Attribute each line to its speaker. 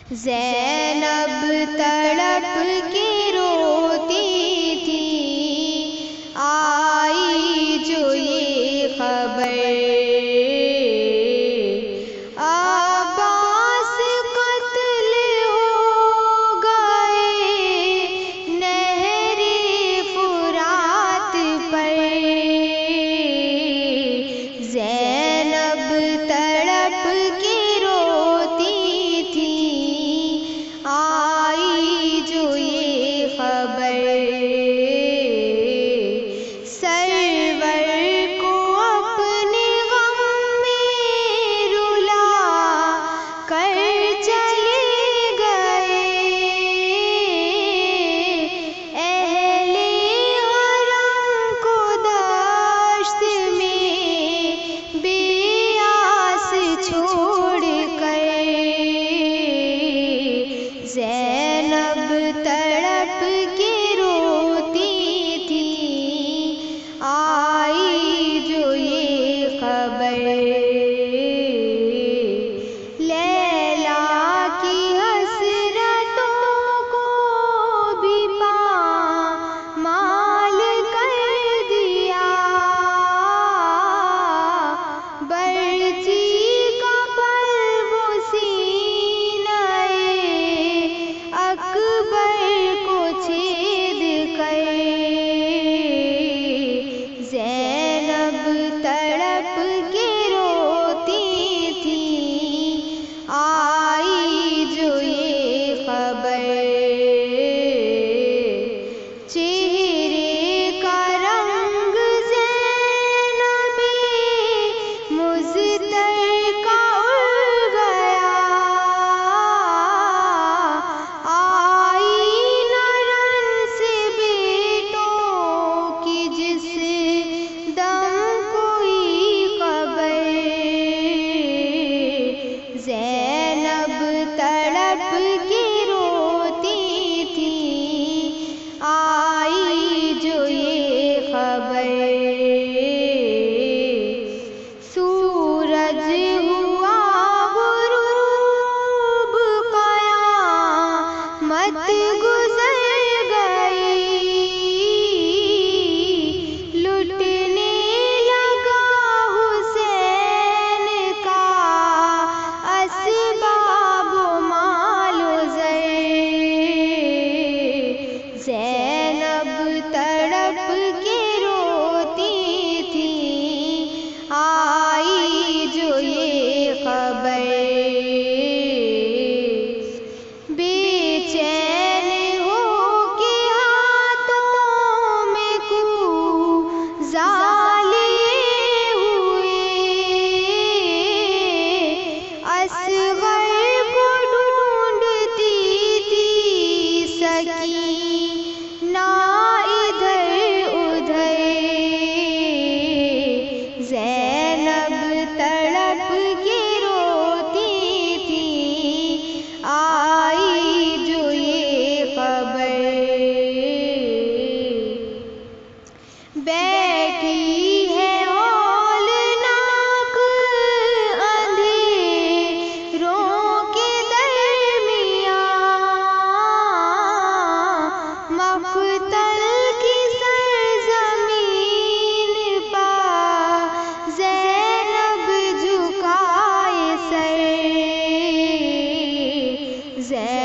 Speaker 1: زینب تڑپ کے روتی تھی، آئی جو یہ خبر عباس قتل ہو گئے نہر فرات پر۔ زینب تڑپ کے روتی تھی، آئی جو یہ خبر سرور کو اپنے غم میں رلا کر چلے گئے، اہل حرم کو دشت میں بے آس چھوڑ کر۔ زینب تڑپ کے روتی تھی، آئی جو یہ خبر لیلا کی حسرتوں کو بھی پامال کر دیا، برچی کا پلو سینہ اکبر کو چھید کر۔ زینب تڑپ کے روتی تھی، آئی جو یہ خبر چہرے کا رنگ زینب مزتر کا اڑ گیا، آئی نہ رن سے بیٹوں کی جس دم کوئی خبر۔ زینب تڑپ کے روتی تھی، آئی جو یہ خبر سورج ہوا غروب، قیامت گزر گئی، لٹنے لگا حسین کا اسباب و مال و زر۔ زینب تڑپ کے روتی تھی، آئی جو یہ خبر بے چین ہو کے ہاتھوں میں کوزہ لیے ہوئے، اصغر کو ڈھونڈتی تھی سکینہ ادھر ادھر۔ زینب تڑپ کے روتی تھی، آئی جو یہ خبر بیٹھی ہے ہولناک اندھیروں کے درمیان، مقتل کی سرزمین پر زینب جھکائے سر۔